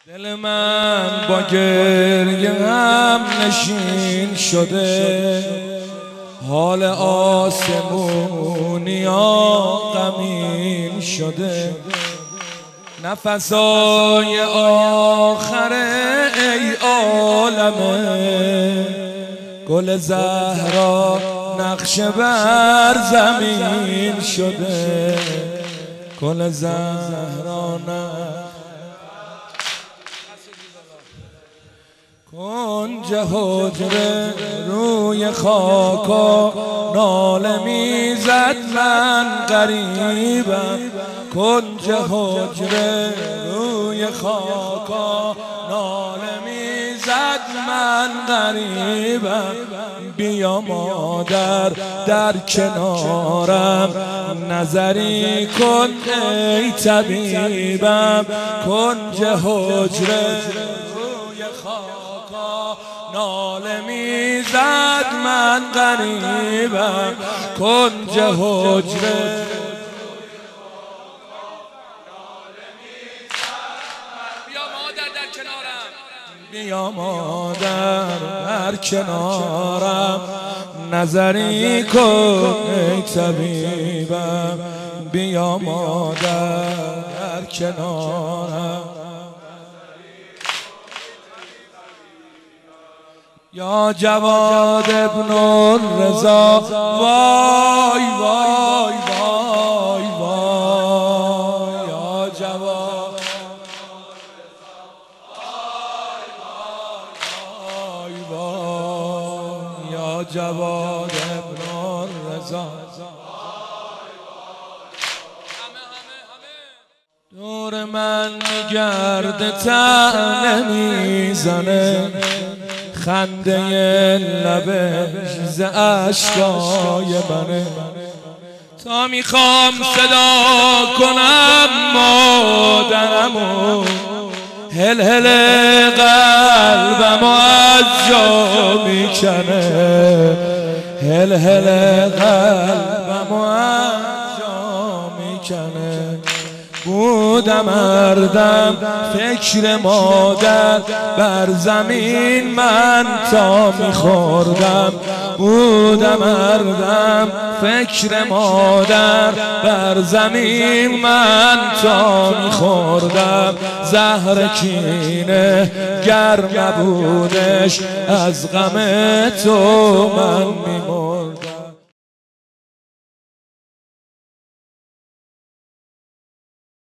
دل من با گریه هم نشین شده، حال آسمونیا غمین شده. نفسای آخر ای عالمه، گل زهرا نقش بر زمین شده. گل زهرا کنج حجره روی خاکا ناله میزد من غریبم. کنج حجره روی خاکا ناله میزد من غریبم. بیا مادر در کنارم نظری کن ای طبیبم. کنج حجره روی خاکا ناله میزد من غریبم. کنج حجره بیا مادر در کنارم نظری کن ای طبیبم. بیا مادر در کنارم. یا جواد ابن الرضا وای وای وای وای. یا جواد یا جواد ابن الرضا. دور من میگرده طعنه میزنه، خنده لبش ز اشکای منه. تا میخوام صدا کنم مادرمو، هل هل قلبم از جا میکنه. هل هل قلبم از جا میکنه. بودم اردم فکر مادر بر زمین من تا میخوردم. بودم اردم فکر مادر بر زمین من تا میخوردم. زهر کینه گر نبودش از غم تو من میمردم.